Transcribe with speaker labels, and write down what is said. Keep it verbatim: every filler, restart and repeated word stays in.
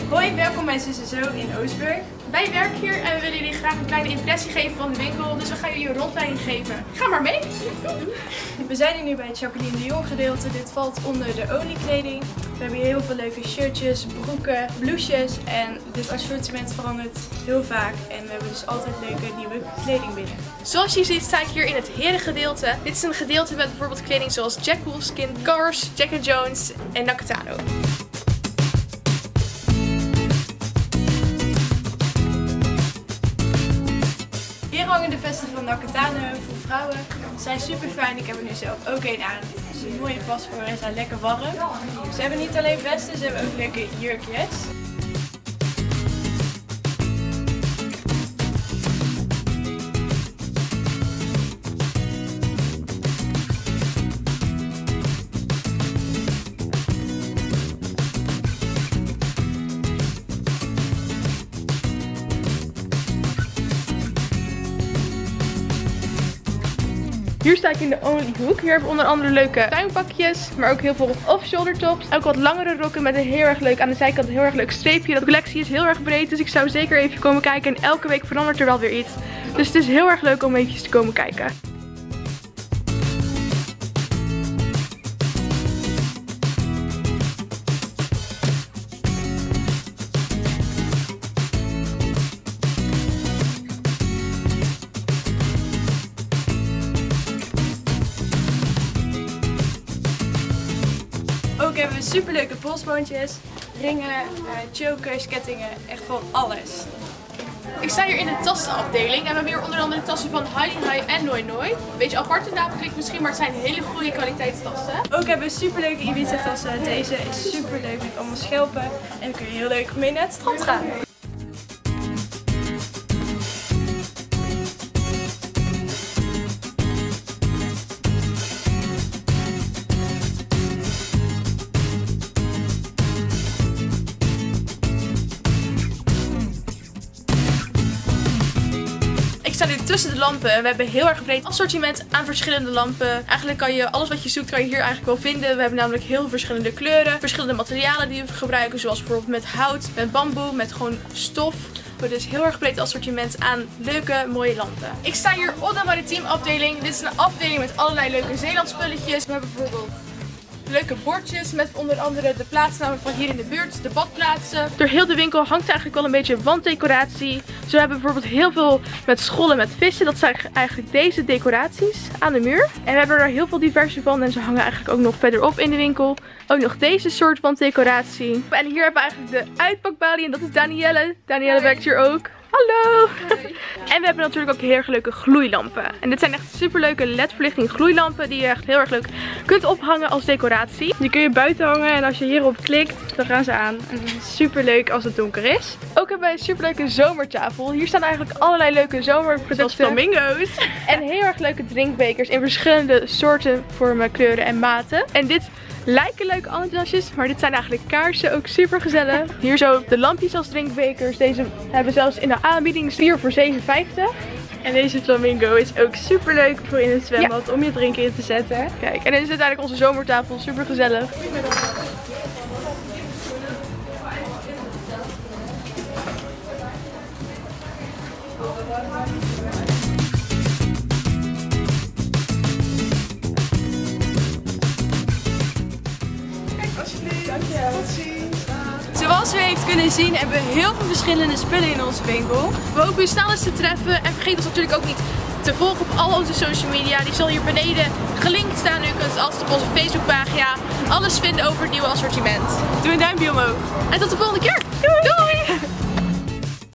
Speaker 1: Hoi, welkom bij Zus en Zo in Oostburg.
Speaker 2: Wij werken hier en we willen jullie graag een kleine impressie geven van de winkel, dus we gaan jullie een rondleiding geven. Ga maar mee!
Speaker 1: We zijn hier nu bij het Jacqueline de Jong gedeelte. Dit valt onder de oliekleding. We hebben hier heel veel leuke shirtjes, broeken, blouses en dit assortiment verandert heel vaak. En we hebben dus altijd leuke nieuwe kleding binnen.
Speaker 2: Zoals je ziet sta ik hier in het herengedeelte. Dit is een gedeelte met bijvoorbeeld kleding zoals Jack Wolfskin, Cars, Jack and Jones en Nakatano.
Speaker 1: Hier hangen de vesten van Nakatano voor vrouwen. Ze zijn super fijn. Ik heb er nu zelf ook een aan. Het is een mooie pas voor en zijn lekker warm. Ze hebben niet alleen vesten, ze hebben ook leuke jurkjes.
Speaker 2: Hier sta ik in de Only Hoek. Hier hebben we onder andere leuke tuinpakjes, maar ook heel veel off-shoulder tops. Ook wat langere rokken met een heel erg leuk, aan de zijkant een heel erg leuk streepje. De collectie is heel erg breed, dus ik zou zeker even komen kijken. En elke week verandert er wel weer iets. Dus het is heel erg leuk om eventjes te komen kijken.
Speaker 1: Ook hebben we superleuke polsboontjes, ringen, uh, chokers, kettingen, echt van alles.
Speaker 2: Ik sta hier in de tassenafdeling en we hebben hier onder andere tassen van Heidi High en Noi Noi. Een beetje aparte naam klinkt misschien, maar het zijn hele goede kwaliteitstassen.
Speaker 1: Ook hebben we superleuke Ibiza tassen. Deze is superleuk met allemaal schelpen en dan kun je heel leuk mee naar het strand gaan.
Speaker 2: Ik sta nu tussen de lampen en we hebben heel erg breed assortiment aan verschillende lampen. Eigenlijk kan je alles wat je zoekt kan je hier eigenlijk wel vinden. We hebben namelijk heel verschillende kleuren, verschillende materialen die we gebruiken. Zoals bijvoorbeeld met hout, met bamboe, met gewoon stof. We hebben dus heel erg breed assortiment aan leuke, mooie lampen. Ik sta hier op de Maritiem afdeling. Dit is een afdeling met allerlei leuke Zeelandspulletjes. We hebben bijvoorbeeld leuke bordjes met onder andere de plaatsnamen van hier in de buurt, de badplaatsen. Door heel de winkel hangt eigenlijk wel een beetje wanddecoratie. Zo hebben we bijvoorbeeld heel veel met schollen met vissen. Dat zijn eigenlijk deze decoraties aan de muur. En we hebben er heel veel diverse van en ze hangen eigenlijk ook nog verderop in de winkel. Ook nog deze soort wanddecoratie. En hier hebben we eigenlijk de uitpakbalie en dat is Danielle. Danielle werkt hier ook. Hallo! En we hebben natuurlijk ook heel erg leuke gloeilampen. En dit zijn echt superleuke L E D-verlichting gloeilampen die je echt heel erg leuk kunt ophangen als decoratie. Die kun je buiten hangen en als je hierop klikt, dan gaan ze aan. En dat is super leuk als het donker is. Ook hebben wij een superleuke zomertafel. Hier staan eigenlijk allerlei leuke zomerproducten. Zoals flamingo's. En heel erg leuke drinkbekers in verschillende soorten, vormen, kleuren en maten. En dit lijken leuke ananasjes, maar dit zijn eigenlijk kaarsen, ook super gezellig. Hier zo de lampjes als drinkbekers. Deze hebben we zelfs in de aanbieding vier voor zeven vijftig.
Speaker 1: En deze flamingo is ook super leuk voor in het zwembad, ja, om je drinken in te zetten.
Speaker 2: Kijk, en dit is uiteindelijk onze zomertafel, super gezellig.
Speaker 1: Zoals u heeft kunnen zien hebben we heel veel verschillende spullen in onze winkel.
Speaker 2: We hopen u snel eens te treffen en vergeet ons natuurlijk ook niet te volgen op al onze social media. Die zal hier beneden gelinkt staan. U kunt altijd op onze Facebookpagina alles vinden over het nieuwe assortiment.
Speaker 1: Doe een duimpje omhoog.
Speaker 2: En tot de volgende keer. Doei! Doei!